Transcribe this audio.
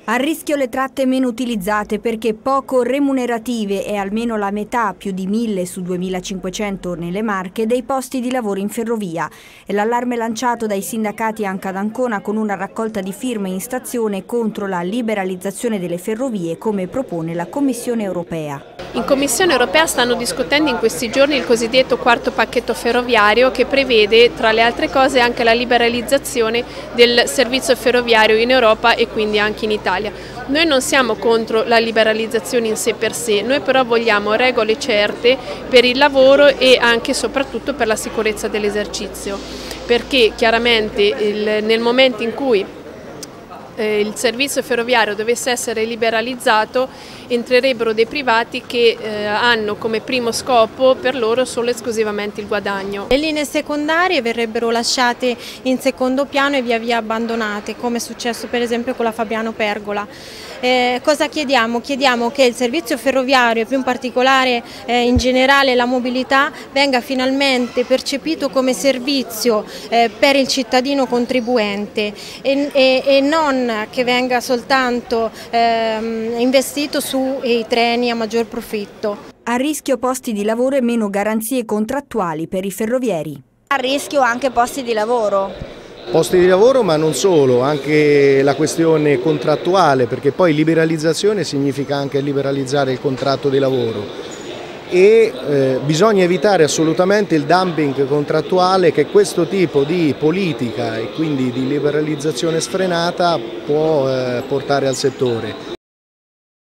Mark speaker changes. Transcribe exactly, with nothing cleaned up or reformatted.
Speaker 1: A rischio le tratte meno utilizzate perché poco remunerative e almeno la metà, più di mille su duemilacinquecento nelle Marche, dei posti di lavoro in ferrovia. È l'allarme lanciato dai sindacati anche ad Ancona con una raccolta di firme in stazione contro la liberalizzazione delle ferrovie come propone la Commissione europea.
Speaker 2: In Commissione europea stanno discutendo in questi giorni il cosiddetto quarto pacchetto ferroviario che prevede tra le altre cose anche la liberalizzazione del servizio ferroviario in Europa e quindi anche in Italia. Noi non siamo contro la liberalizzazione in sé per sé, noi però vogliamo regole certe per il lavoro e anche e soprattutto per la sicurezza dell'esercizio, perché chiaramente il, nel momento in cui eh, il servizio ferroviario dovesse essere liberalizzato entrerebbero dei privati che eh, hanno come primo scopo per loro solo e esclusivamente il guadagno.
Speaker 3: Le linee secondarie verrebbero lasciate in secondo piano e via via abbandonate, come è successo per esempio con la Fabiano Pergola. Eh, cosa chiediamo? Chiediamo che il servizio ferroviario e più in particolare eh, in generale la mobilità venga finalmente percepito come servizio eh, per il cittadino contribuente e, e, e non che venga soltanto eh, investito sui treni a maggior profitto.
Speaker 1: A rischio posti di lavoro e meno garanzie contrattuali per i ferrovieri.
Speaker 4: A rischio anche posti di lavoro.
Speaker 5: Posti di lavoro, ma non solo, anche la questione contrattuale, perché poi liberalizzazione significa anche liberalizzare il contratto di lavoro e eh, bisogna evitare assolutamente il dumping contrattuale che questo tipo di politica e quindi di liberalizzazione sfrenata può eh, portare al settore.